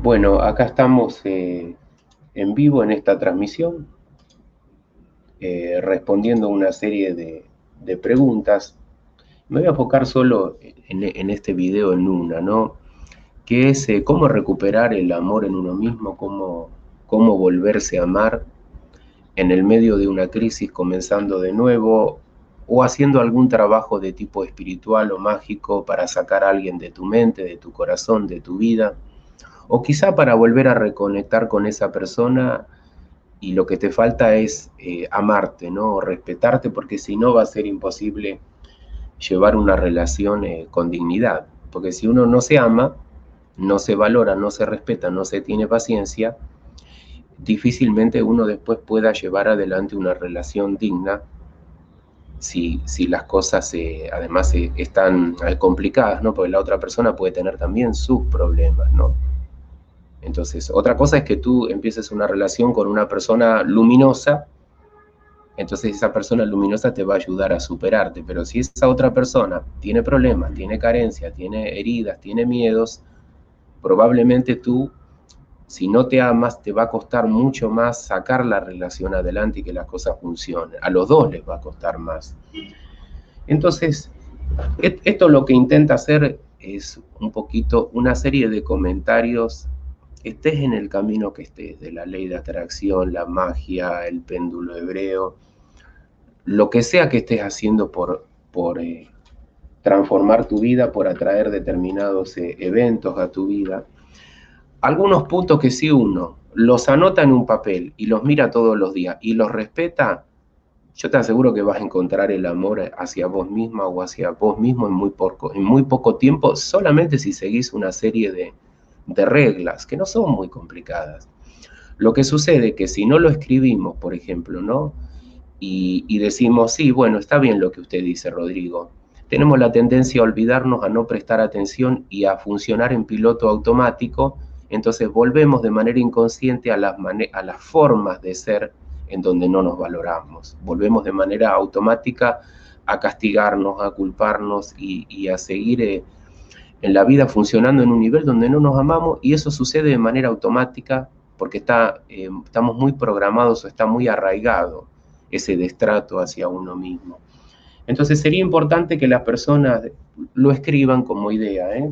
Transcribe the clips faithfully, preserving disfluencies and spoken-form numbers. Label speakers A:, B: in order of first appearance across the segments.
A: Bueno, acá estamos eh, en vivo en esta transmisión, eh, respondiendo una serie de, de preguntas. Me voy a enfocar solo en, en este video en una, ¿no? Que es eh, cómo recuperar el amor en uno mismo, cómo, cómo volverse a amar en el medio de una crisis, comenzando de nuevo, o haciendo algún trabajo de tipo espiritual o mágico para sacar a alguien de tu mente, de tu corazón, de tu vida, o quizá para volver a reconectar con esa persona y lo que te falta es eh, amarte, ¿no? O respetarte, porque si no va a ser imposible llevar una relación eh, con dignidad. Porque si uno no se ama, no se valora, no se respeta, no se tiene paciencia, difícilmente uno después pueda llevar adelante una relación digna si, si las cosas eh, además eh, están eh, complicadas, ¿no? Porque la otra persona puede tener también sus problemas, ¿no? Entonces, otra cosa es que tú empieces una relación con una persona luminosa, entonces esa persona luminosa te va a ayudar a superarte, pero si esa otra persona tiene problemas, tiene carencias, tiene heridas, tiene miedos, probablemente tú, si no te amas, te va a costar mucho más sacar la relación adelante y que las cosas funcionen. A los dos les va a costar más. Entonces, esto lo que intenta hacer es un poquito una serie de comentarios, estés en el camino que estés, de la ley de atracción, la magia, el péndulo hebreo, lo que sea que estés haciendo por, por eh, transformar tu vida, por atraer determinados eh, eventos a tu vida. Algunos puntos que si uno los anota en un papel y los mira todos los días y los respeta, yo te aseguro que vas a encontrar el amor hacia vos misma o hacia vos mismo en muy poco, en muy poco tiempo, solamente si seguís una serie de, de reglas que no son muy complicadas. Lo que sucede es que si no lo escribimos, por ejemplo, ¿no? Y, y decimos, sí, bueno, está bien lo que usted dice, Rodrigo. Tenemos la tendencia a olvidarnos, a no prestar atención y a funcionar en piloto automático. Entonces volvemos de manera inconsciente a las, a las formas de ser en donde no nos valoramos. Volvemos de manera automática a castigarnos, a culparnos y, y a seguir eh, en la vida funcionando en un nivel donde no nos amamos, y eso sucede de manera automática porque está, eh, estamos muy programados o está muy arraigado ese destrato hacia uno mismo. Entonces sería importante que las personas lo escriban como idea, ¿eh?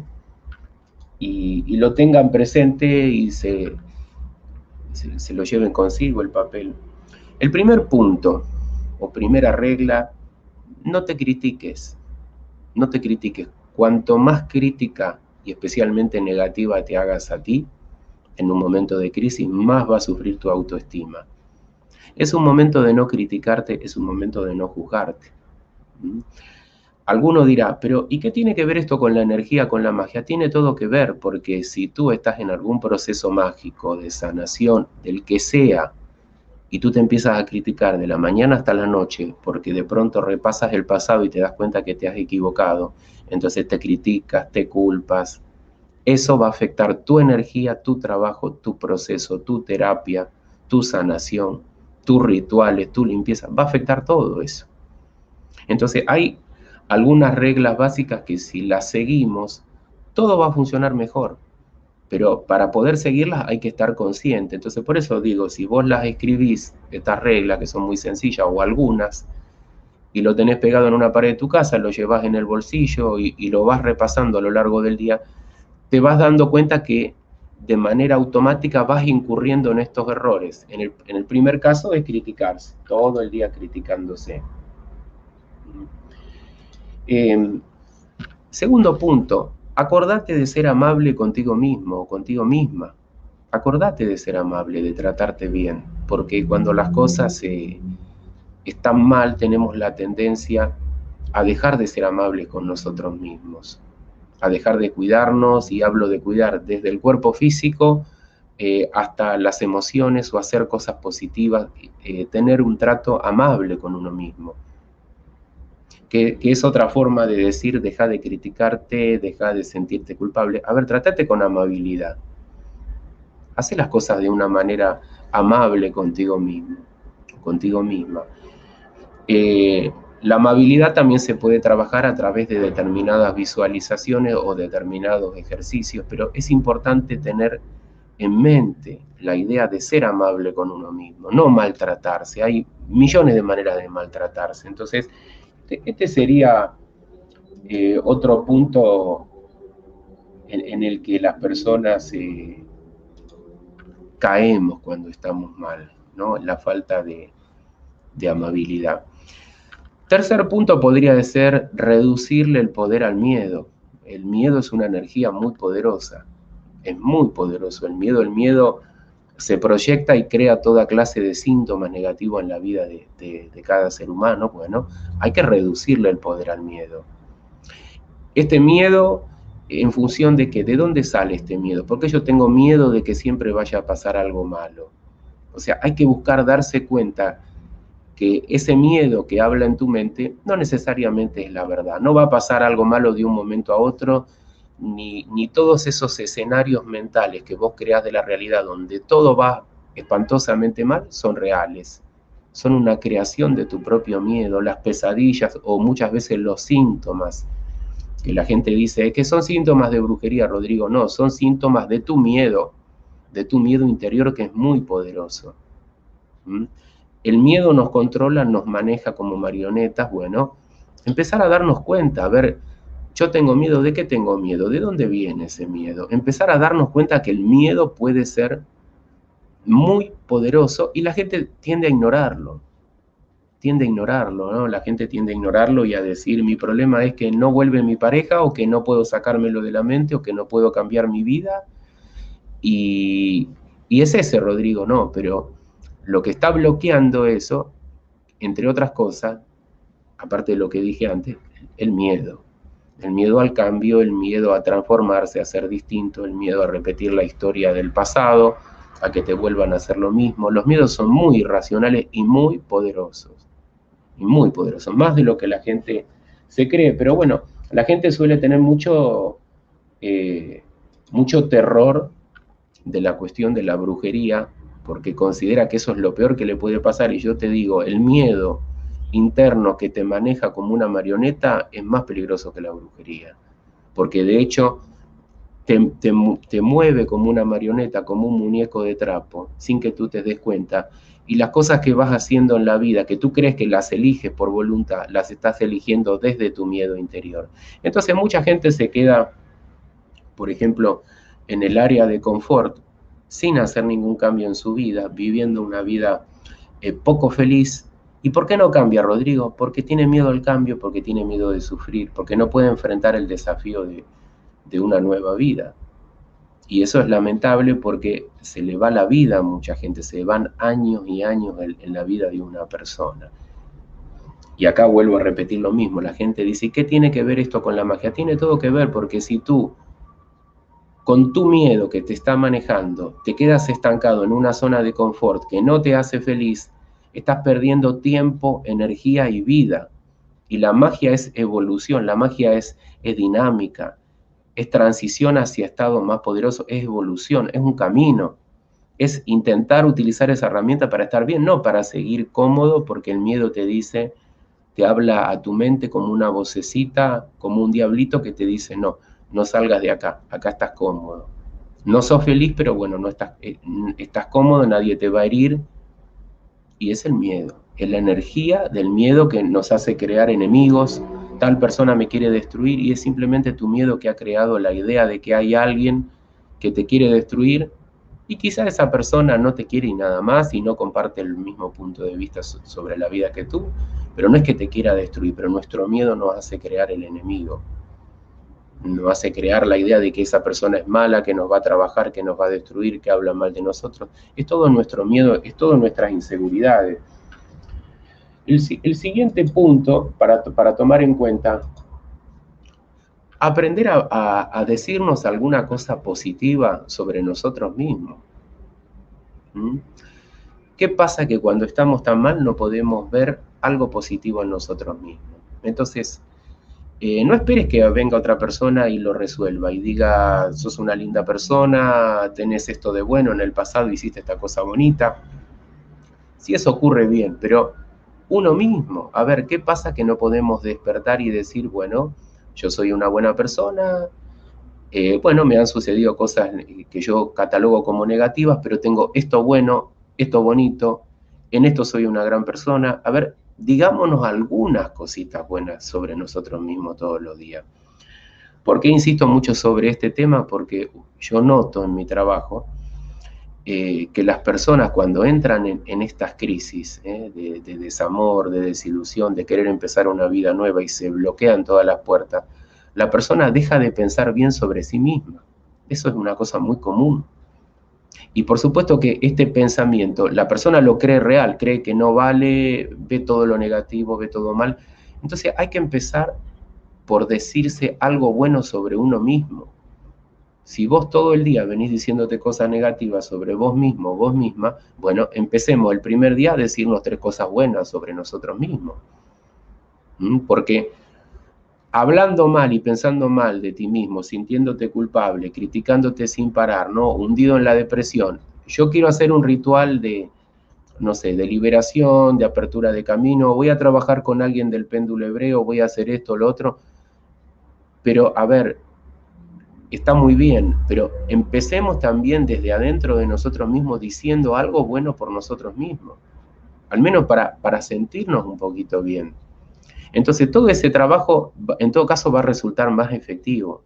A: y, y lo tengan presente y se, se, se lo lleven consigo el papel. El primer punto o primera regla, no te critiques, no te critiques. Cuanto más crítica y especialmente negativa te hagas a ti en un momento de crisis, más va a sufrir tu autoestima. Es un momento de no criticarte, es un momento de no juzgarte. ¿Mm? Alguno dirá, pero ¿y qué tiene que ver esto con la energía, con la magia? Tiene todo que ver, porque si tú estás en algún proceso mágico de sanación, del que sea, y tú te empiezas a criticar de la mañana hasta la noche, porque de pronto repasas el pasado y te das cuenta que te has equivocado, entonces te criticas, te culpas, eso va a afectar tu energía, tu trabajo, tu proceso, tu terapia, tu sanación, tus rituales, tu limpieza, va a afectar todo eso. Entonces hay algunas reglas básicas que si las seguimos, todo va a funcionar mejor. Pero para poder seguirlas hay que estar consciente. Entonces por eso digo, si vos las escribís, estas reglas que son muy sencillas o algunas, y lo tenés pegado en una pared de tu casa, lo llevas en el bolsillo y, y lo vas repasando a lo largo del día, te vas dando cuenta que de manera automática vas incurriendo en estos errores. En el, en el primer caso es criticarse, todo el día criticándose. Eh, segundo punto, acordate de ser amable contigo mismo o contigo misma. Acordate de ser amable, de tratarte bien, porque cuando las cosas eh, están mal, tenemos la tendencia a dejar de ser amables con nosotros mismos, a dejar de cuidarnos, y hablo de cuidar desde el cuerpo físico eh, hasta las emociones o hacer cosas positivas, eh, tener un trato amable con uno mismo. Que, que es otra forma de decir, deja de criticarte, deja de sentirte culpable. A ver, trátate con amabilidad. Haz las cosas de una manera amable contigo mismo, contigo misma. Eh, la amabilidad también se puede trabajar a través de determinadas visualizaciones o determinados ejercicios, pero es importante tener en mente la idea de ser amable con uno mismo, no maltratarse. Hay millones de maneras de maltratarse. Entonces, este sería eh, otro punto en, en el que las personas eh, caemos cuando estamos mal, ¿no? La falta de, de amabilidad. Tercer punto podría ser reducirle el poder al miedo. El miedo es una energía muy poderosa, es muy poderoso el miedo. El miedo se proyecta y crea toda clase de síntomas negativos en la vida de, de, de cada ser humano. Bueno, hay que reducirle el poder al miedo. Este miedo, en función de que, ¿de dónde sale este miedo? Porque yo tengo miedo de que siempre vaya a pasar algo malo. O sea, hay que buscar darse cuenta que ese miedo que habla en tu mente no necesariamente es la verdad. No va a pasar algo malo de un momento a otro, ni, ni todos esos escenarios mentales que vos creás de la realidad donde todo va espantosamente mal son reales. Son una creación de tu propio miedo. Las pesadillas o muchas veces los síntomas que la gente dice que son síntomas de brujería, Rodrigo. No, son síntomas de tu miedo, de tu miedo interior, que es muy poderoso. ¿Mm? El miedo nos controla, nos maneja como marionetas. Bueno, empezar a darnos cuenta, a ver, yo tengo miedo, ¿de qué tengo miedo? ¿De dónde viene ese miedo? Empezar a darnos cuenta que el miedo puede ser muy poderoso y la gente tiende a ignorarlo, tiende a ignorarlo, ¿no? La gente tiende a ignorarlo y a decir, mi problema es que no vuelve mi pareja, o que no puedo sacármelo de la mente, o que no puedo cambiar mi vida, y, y es ese, Rodrigo, no, pero lo que está bloqueando eso, entre otras cosas, aparte de lo que dije antes, el miedo. El miedo al cambio, el miedo a transformarse, a ser distinto, el miedo a repetir la historia del pasado, a que te vuelvan a hacer lo mismo. Los miedos son muy irracionales y muy poderosos. Y muy poderosos, más de lo que la gente se cree. Pero bueno, la gente suele tener mucho, eh, mucho terror de la cuestión de la brujería, porque considera que eso es lo peor que le puede pasar. Y yo te digo, el miedo interno que te maneja como una marioneta es más peligroso que la brujería, porque de hecho te, te, te mueve como una marioneta, como un muñeco de trapo, sin que tú te des cuenta. Y las cosas que vas haciendo en la vida, que tú crees que las eliges por voluntad, las estás eligiendo desde tu miedo interior. Entonces mucha gente se queda, por ejemplo, en el área de confort, sin hacer ningún cambio en su vida, viviendo una vida eh, poco feliz. ¿Y por qué no cambia, Rodrigo? Porque tiene miedo al cambio, porque tiene miedo de sufrir, porque no puede enfrentar el desafío de, de una nueva vida. Y eso es lamentable, porque se le va la vida a mucha gente, se van años y años en, en la vida de una persona. Y acá vuelvo a repetir lo mismo, la gente dice, ¿qué tiene que ver esto con la magia? Tiene todo que ver, porque si tú, con tu miedo que te está manejando, te quedas estancado en una zona de confort que no te hace feliz, estás perdiendo tiempo, energía y vida. Y la magia es evolución, la magia es, es dinámica, es transición hacia estados más poderosos, es evolución, es un camino. Es intentar utilizar esa herramienta para estar bien, no para seguir cómodo, porque el miedo te dice, te habla a tu mente como una vocecita, como un diablito que te dice, no, no salgas de acá, acá estás cómodo. No sos feliz, pero bueno, no estás, eh, estás cómodo, nadie te va a herir. Y es el miedo, es la energía del miedo que nos hace crear enemigos. Tal persona me quiere destruir, y es simplemente tu miedo que ha creado la idea de que hay alguien que te quiere destruir, y quizá esa persona no te quiere y nada más, y no comparte el mismo punto de vista sobre la vida que tú, pero no es que te quiera destruir, pero nuestro miedo nos hace crear el enemigo. Nos hace crear la idea de que esa persona es mala, que nos va a trabajar, que nos va a destruir, que habla mal de nosotros. Es todo nuestro miedo, es todo nuestras inseguridades. El, el siguiente punto para, para tomar en cuenta, aprender a, a, a decirnos alguna cosa positiva sobre nosotros mismos. ¿Mm? ¿Qué pasa? Que cuando estamos tan mal no podemos ver algo positivo en nosotros mismos. Entonces, Eh, no esperes que venga otra persona y lo resuelva y diga, sos una linda persona, tenés esto de bueno, en el pasado hiciste esta cosa bonita. Si eso ocurre, bien, pero uno mismo, a ver, ¿qué pasa que no podemos despertar y decir, bueno, yo soy una buena persona, Eh, bueno, me han sucedido cosas que yo catalogo como negativas, pero tengo esto bueno, esto bonito, en esto soy una gran persona. A ver, digámonos algunas cositas buenas sobre nosotros mismos todos los días. ¿Por qué insisto mucho sobre este tema? Porque yo noto en mi trabajo eh, que las personas cuando entran en, en estas crisis eh, de, de desamor, de desilusión, de querer empezar una vida nueva y se bloquean todas las puertas, la persona deja de pensar bien sobre sí misma. Eso es una cosa muy común. Y por supuesto que este pensamiento, la persona lo cree real, cree que no vale, ve todo lo negativo, ve todo mal. Entonces hay que empezar por decirse algo bueno sobre uno mismo. Si vos todo el día venís diciéndote cosas negativas sobre vos mismo, vos misma, bueno, empecemos el primer día a decirnos tres cosas buenas sobre nosotros mismos. ¿Mm? Porque hablando mal y pensando mal de ti mismo, sintiéndote culpable, criticándote sin parar, ¿no? Hundido en la depresión, yo quiero hacer un ritual de, no sé, de liberación, de apertura de camino, voy a trabajar con alguien del péndulo hebreo, voy a hacer esto, lo otro, pero a ver, está muy bien, pero empecemos también desde adentro de nosotros mismos diciendo algo bueno por nosotros mismos, al menos para, para sentirnos un poquito bien. Entonces todo ese trabajo, en todo caso, va a resultar más efectivo.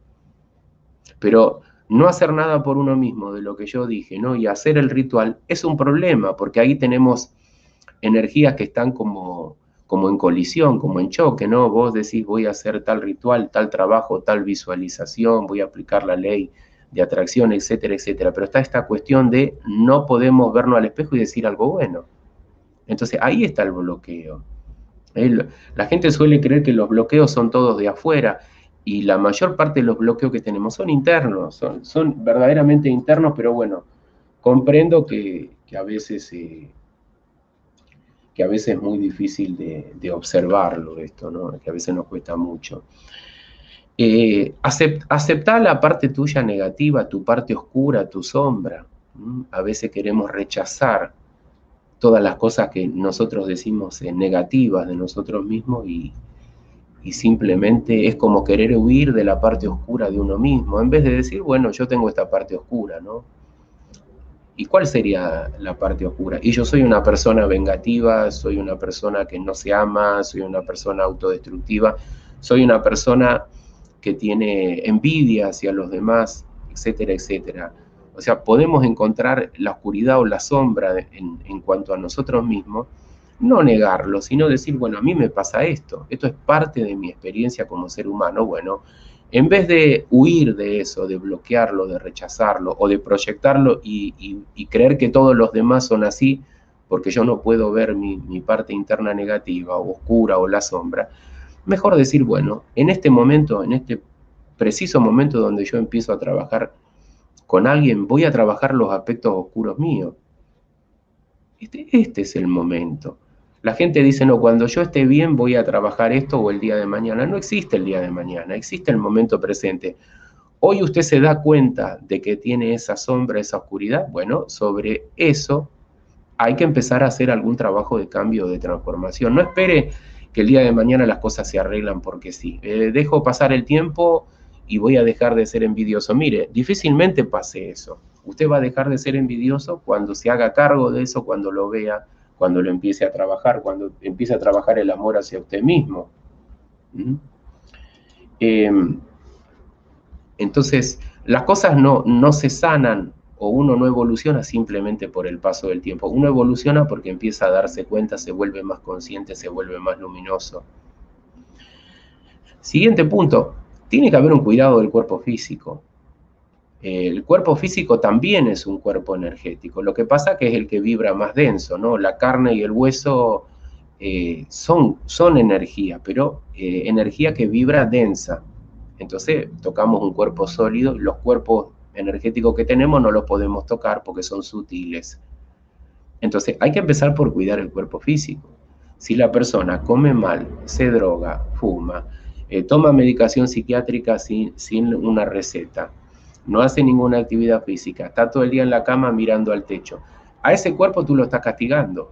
A: Pero no hacer nada por uno mismo, de lo que yo dije, ¿no? Y hacer el ritual es un problema, porque ahí tenemos energías que están como, como en colisión, como en choque, ¿no? Vos decís, voy a hacer tal ritual, tal trabajo, tal visualización, voy a aplicar la ley de atracción, etcétera, etcétera. Pero está esta cuestión de no podemos vernos al espejo y decir algo bueno. Entonces ahí está el bloqueo. El, la gente suele creer que los bloqueos son todos de afuera, y la mayor parte de los bloqueos que tenemos son internos, son, son verdaderamente internos, pero bueno, comprendo que, que a veces... Eh, que a veces es muy difícil de, de observarlo esto, ¿no? Que a veces nos cuesta mucho. Eh, acept, aceptar la parte tuya negativa, tu parte oscura, tu sombra. ¿Mm? A veces queremos rechazar todas las cosas que nosotros decimos eh, negativas de nosotros mismos, y, y simplemente es como querer huir de la parte oscura de uno mismo, en vez de decir, bueno, yo tengo esta parte oscura, ¿no? ¿Y cuál sería la parte oscura? Y yo soy una persona vengativa, soy una persona que no se ama, soy una persona autodestructiva, soy una persona que tiene envidia hacia los demás, etcétera, etcétera. O sea, podemos encontrar la oscuridad o la sombra en, en cuanto a nosotros mismos, no negarlo, sino decir, bueno, a mí me pasa esto, esto es parte de mi experiencia como ser humano. Bueno, en vez de huir de eso, de bloquearlo, de rechazarlo o de proyectarlo y, y, y creer que todos los demás son así, porque yo no puedo ver mi, mi parte interna negativa o oscura o la sombra, mejor decir, bueno, en este momento, en este preciso momento donde yo empiezo a trabajar con alguien, voy a trabajar los aspectos oscuros míos. Este, este es el momento. La gente dice, no, cuando yo esté bien voy a trabajar esto o el día de mañana. No existe el día de mañana, existe el momento presente. Hoy usted se da cuenta de que tiene esa sombra, esa oscuridad. Bueno, sobre eso hay que empezar a hacer algún trabajo de cambio, de transformación. No espere que el día de mañana las cosas se arreglan porque sí. Eh, dejo pasar el tiempo y voy a dejar de ser envidioso. Mire, difícilmente pase eso. Usted va a dejar de ser envidioso cuando se haga cargo de eso, cuando lo vea, cuando lo empiece a trabajar, cuando empiece a trabajar el amor hacia usted mismo. ¿Mm? Eh, entonces, las cosas no, no se sanan o uno no evoluciona simplemente por el paso del tiempo. Uno evoluciona porque empieza a darse cuenta, se vuelve más consciente, se vuelve más luminoso. Siguiente punto, tiene que haber un cuidado del cuerpo físico. El cuerpo físico también es un cuerpo energético. Lo que pasa que es el que vibra más denso, ¿no? La carne y el hueso eh, son, son energía, pero eh, energía que vibra densa. Entonces tocamos un cuerpo sólido. Los cuerpos energéticos que tenemos no los podemos tocar porque son sutiles. Entonces hay que empezar por cuidar el cuerpo físico. Si la persona come mal, se droga, fuma, eh, toma medicación psiquiátrica sin, sin una receta, no hace ninguna actividad física, está todo el día en la cama mirando al techo, a ese cuerpo tú lo estás castigando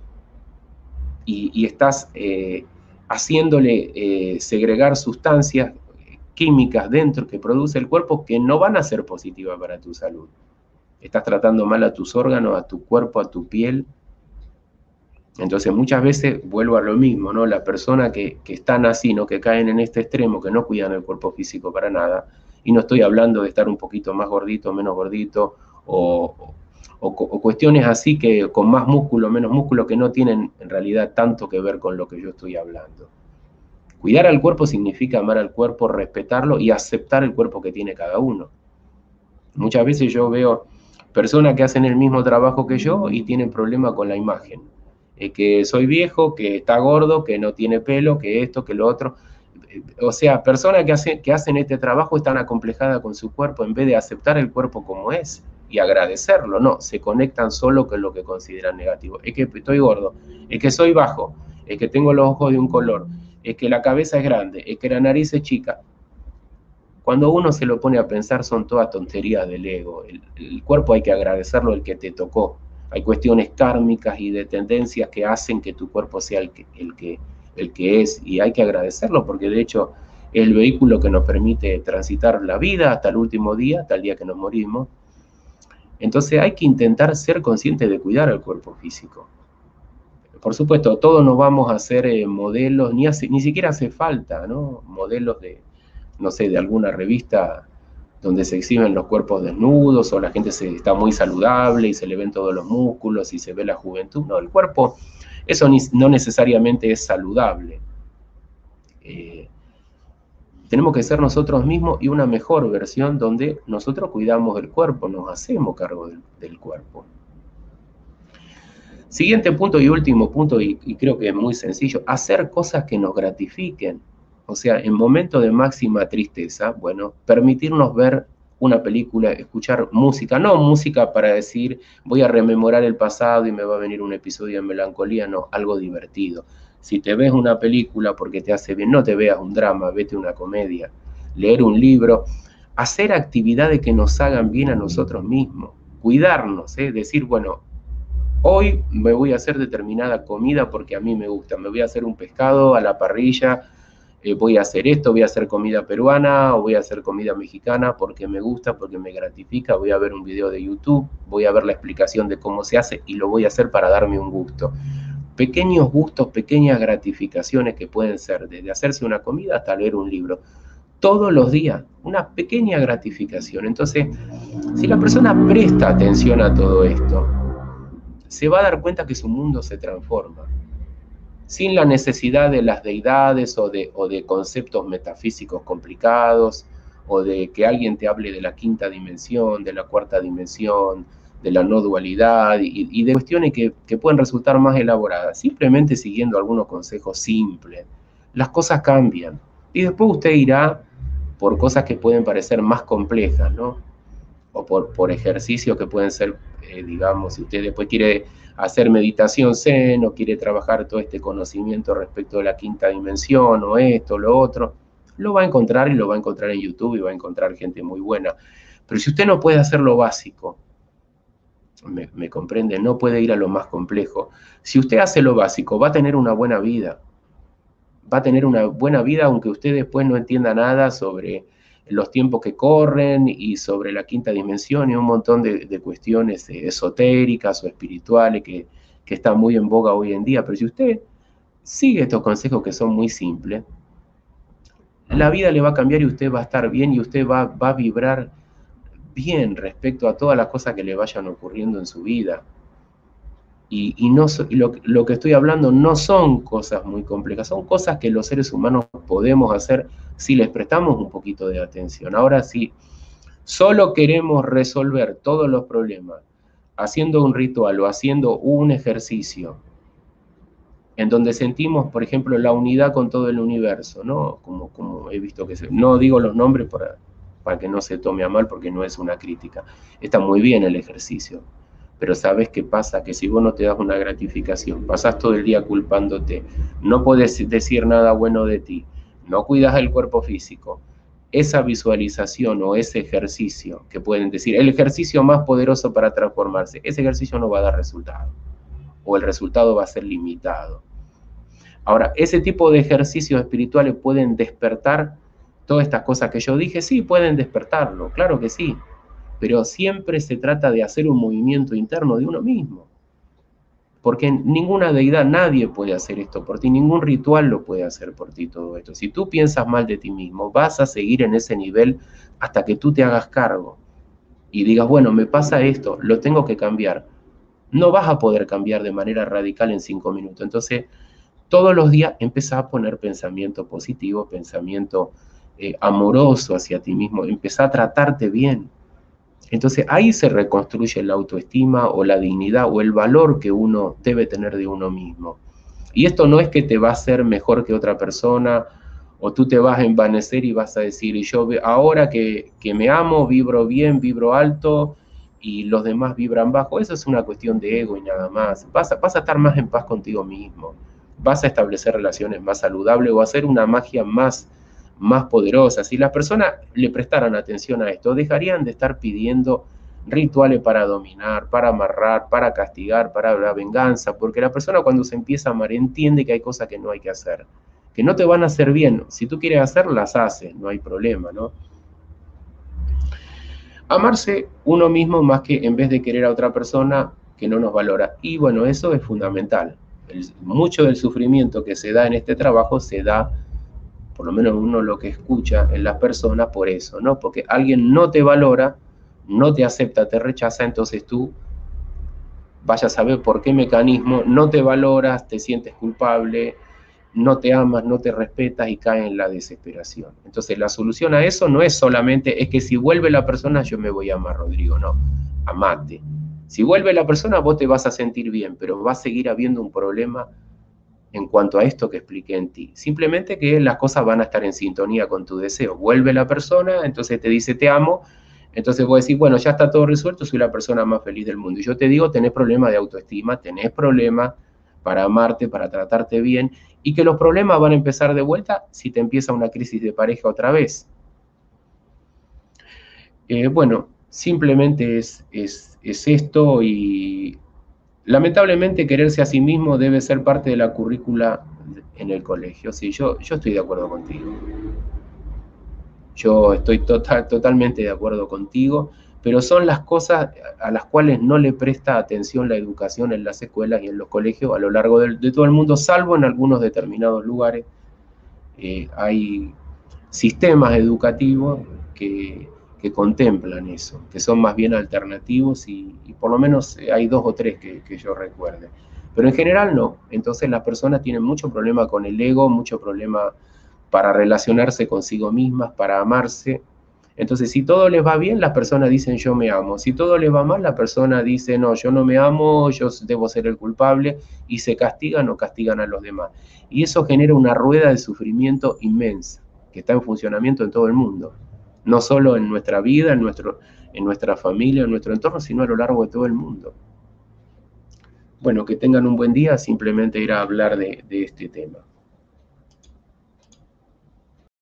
A: y, y estás eh, haciéndole eh, segregar sustancias químicas dentro que produce el cuerpo que no van a ser positivas para tu salud. Estás tratando mal a tus órganos, a tu cuerpo, a tu piel. Entonces muchas veces vuelvo a lo mismo, ¿no? La persona que, que están así, ¿no? Que caen en este extremo, que no cuidan el cuerpo físico para nada, y no estoy hablando de estar un poquito más gordito, menos gordito, o, o, o cuestiones así que con más músculo, menos músculo, que no tienen en realidad tanto que ver con lo que yo estoy hablando. Cuidar al cuerpo significa amar al cuerpo, respetarlo y aceptar el cuerpo que tiene cada uno. Muchas veces yo veo personas que hacen el mismo trabajo que yo y tienen problemas con la imagen. Eh, que soy viejo, que está gordo, que no tiene pelo, que esto, que lo otro. O sea, personas que hacen, que hacen este trabajo están acomplejadas con su cuerpo en vez de aceptar el cuerpo como es y agradecerlo. No, se conectan solo con lo que consideran negativo. Es que estoy gordo, es que soy bajo, es que tengo los ojos de un color, es que la cabeza es grande, es que la nariz es chica. Cuando uno se lo pone a pensar son todas tonterías del ego. El, el cuerpo hay que agradecerlo el que te tocó. Hay cuestiones kármicas y de tendencias que hacen que tu cuerpo sea el que, el que, el que es, y hay que agradecerlo porque de hecho es el vehículo que nos permite transitar la vida hasta el último día, hasta el día que nos morimos. Entonces hay que intentar ser conscientes de cuidar al cuerpo físico. Por supuesto, todos nos vamos a hacer eh, modelos, ni, hace, ni siquiera hace falta, ¿no? Modelos de, no sé, de alguna revista donde se exhiben los cuerpos desnudos o la gente se, está muy saludable y se le ven todos los músculos y se ve la juventud. No, el cuerpo, eso ni, no necesariamente es saludable. Eh, tenemos que ser nosotros mismos y una mejor versión donde nosotros cuidamos del cuerpo, nos hacemos cargo del, del cuerpo. Siguiente punto y último punto, y, y creo que es muy sencillo, hacer cosas que nos gratifiquen. O sea, en momentos de máxima tristeza, bueno, permitirnos ver una película, escuchar música, no música para decir voy a rememorar el pasado y me va a venir un episodio de melancolía, no, algo divertido. Si te ves una película porque te hace bien, no te veas un drama, vete una comedia, leer un libro, hacer actividades que nos hagan bien a nosotros mismos, cuidarnos, ¿eh? Decir, bueno, hoy me voy a hacer determinada comida porque a mí me gusta, me voy a hacer un pescado a la parrilla, eh, voy a hacer esto, voy a hacer comida peruana o voy a hacer comida mexicana porque me gusta, porque me gratifica, voy a ver un video de YouTube, voy a ver la explicación de cómo se hace y lo voy a hacer para darme un gusto. Pequeños gustos, pequeñas gratificaciones que pueden ser desde hacerse una comida hasta leer un libro. Todos los días, una pequeña gratificación. Entonces, si la persona presta atención a todo esto, se va a dar cuenta que su mundo se transforma, sin la necesidad de las deidades o de, o de conceptos metafísicos complicados, o de que alguien te hable de la quinta dimensión, de la cuarta dimensión, de la no dualidad, y, y de cuestiones que, que pueden resultar más elaboradas, simplemente siguiendo algunos consejos simples. Las cosas cambian, y después usted irá por cosas que pueden parecer más complejas, ¿no? O por, por ejercicios que pueden ser, eh, digamos, si usted después quiere hacer meditación zen o quiere trabajar todo este conocimiento respecto de la quinta dimensión o esto, lo otro, lo va a encontrar y lo va a encontrar en YouTube y va a encontrar gente muy buena. Pero si usted no puede hacer lo básico, me, me comprende, no puede ir a lo más complejo. Si usted hace lo básico, va a tener una buena vida. Va a tener una buena vida aunque usted después no entienda nada sobre los tiempos que corren y sobre la quinta dimensión y un montón de, de cuestiones esotéricas o espirituales que, que están muy en boga hoy en día. Pero si usted sigue estos consejos que son muy simples, la vida le va a cambiar y usted va a estar bien y usted va, va a vibrar bien respecto a todas las cosas que le vayan ocurriendo en su vida. Y, y, no, y lo, lo que estoy hablando no son cosas muy complejas, son cosas que los seres humanos podemos hacer si les prestamos un poquito de atención. Ahora, si solo queremos resolver todos los problemas haciendo un ritual o haciendo un ejercicio en donde sentimos, por ejemplo, la unidad con todo el universo, ¿no? Como, como he visto que se... No digo los nombres para, para que no se tome a mal porque no es una crítica. Está muy bien el ejercicio. Pero ¿sabes qué pasa? Que si vos no te das una gratificación, pasás todo el día culpándote, no podés decir nada bueno de ti, no cuidas el cuerpo físico, esa visualización o ese ejercicio, que pueden decir, el ejercicio más poderoso para transformarse, ese ejercicio no va a dar resultado, o el resultado va a ser limitado. Ahora, ese tipo de ejercicios espirituales pueden despertar todas estas cosas que yo dije, sí, pueden despertarlo, claro que sí, pero siempre se trata de hacer un movimiento interno de uno mismo. Porque ninguna deidad, nadie puede hacer esto por ti, ningún ritual lo puede hacer por ti todo esto. Si tú piensas mal de ti mismo, vas a seguir en ese nivel hasta que tú te hagas cargo y digas, bueno, me pasa esto, lo tengo que cambiar. No vas a poder cambiar de manera radical en cinco minutos. Entonces, todos los días empezá a poner pensamiento positivo, pensamiento eh, amoroso hacia ti mismo, empezá a tratarte bien. Entonces ahí se reconstruye la autoestima o la dignidad o el valor que uno debe tener de uno mismo. Y esto no es que te va a hacer mejor que otra persona o tú te vas a envanecer y vas a decir, yo ahora que, que me amo, vibro bien, vibro alto y los demás vibran bajo. Eso es una cuestión de ego y nada más. Vas a, vas a estar más en paz contigo mismo. Vas a establecer relaciones más saludables o hacer una magia más más poderosas. Si las personas le prestaran atención a esto, dejarían de estar pidiendo rituales para dominar, para amarrar, para castigar, para la venganza, porque la persona cuando se empieza a amar entiende que hay cosas que no hay que hacer, que no te van a hacer bien. Si tú quieres hacer, las haces, no hay problema, ¿no? Amarse uno mismo más que en vez de querer a otra persona que no nos valora. Y bueno, eso es fundamental. El, mucho del sufrimiento que se da en este trabajo se da, por lo menos uno lo que escucha en las personas, por eso, ¿no? Porque alguien no te valora, no te acepta, te rechaza, entonces tú vayas a saber por qué mecanismo, no te valoras, te sientes culpable, no te amas, no te respetas y caes en la desesperación. Entonces la solución a eso no es solamente, es que si vuelve la persona yo me voy a amar, Rodrigo, no, amate. Si vuelve la persona vos te vas a sentir bien, pero va a seguir habiendo un problema en cuanto a esto que expliqué en ti. Simplemente que las cosas van a estar en sintonía con tu deseo. Vuelve la persona, entonces te dice te amo, entonces vos decís, bueno, ya está todo resuelto, soy la persona más feliz del mundo. Y yo te digo, tenés problemas de autoestima, tenés problemas para amarte, para tratarte bien, y que los problemas van a empezar de vuelta si te empieza una crisis de pareja otra vez. Eh, bueno, simplemente es, es, es esto y lamentablemente quererse a sí mismo debe ser parte de la currícula en el colegio. Sí, yo, yo estoy de acuerdo contigo. Yo estoy total, totalmente de acuerdo contigo, pero son las cosas a las cuales no le presta atención la educación en las escuelas y en los colegios a lo largo de, de todo el mundo, salvo en algunos determinados lugares. Eh, hay sistemas educativos que, que contemplan eso, que son más bien alternativos y, y por lo menos hay dos o tres que, que yo recuerde. Pero en general no. Entonces las personas tienen mucho problema con el ego, mucho problema para relacionarse consigo mismas, para amarse. Entonces, si todo les va bien, las personas dicen yo me amo. Si todo les va mal, la persona dice no, yo no me amo, yo debo ser el culpable y se castigan o castigan a los demás. Y eso genera una rueda de sufrimiento inmensa que está en funcionamiento en todo el mundo. No solo en nuestra vida, en, nuestro, en nuestra familia, en nuestro entorno, sino a lo largo de todo el mundo. Bueno, que tengan un buen día, simplemente ir a hablar de, de este tema.